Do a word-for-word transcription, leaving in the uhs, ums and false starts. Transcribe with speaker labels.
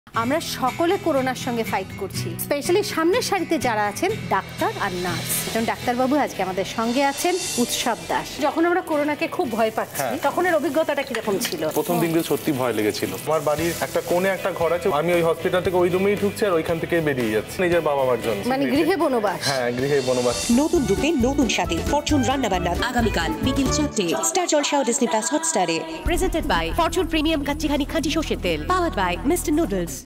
Speaker 1: আমরা সকলে করোনার সঙ্গে ফাইট করছি, স্পেশালি সামনের সারিতে যারা আছেন ডাক্তার আর নার্স। যেমন ডাক্তারবাবু আজকে আমাদের সঙ্গে আছেন উৎসব দাস। যখন আমরা করোনাকে খুব ভয় পাচ্ছি তখন এর অভিজ্ঞতাটা কিরকম ছিল?
Speaker 2: প্রথম দিনগুলো সত্যি ভয় লেগেছিল। আমার বাড়ির একটা কোণে একটা ঘর আছে, আমি ওই হসপিটাল থেকে ওই রুমেই ঢুকছি আর ওইখান থেকে বেরিয়ে যাচ্ছি নিজের বাবা মার জন্য।
Speaker 1: মানে গৃহে বনবাস।
Speaker 2: হ্যাঁ, গৃহে বনবাস।
Speaker 3: নতুন রূপে নতুন স্বাদে ফরচুন রান্নাবান্না আগামীকাল বিকেল চারটে স্টার জলসাও ডিজনি প্লাস হটস্টারে।
Speaker 4: Presented by Fortune Premium Kachihani Khanti Shoshe Tel. Powered by Mister Noodles.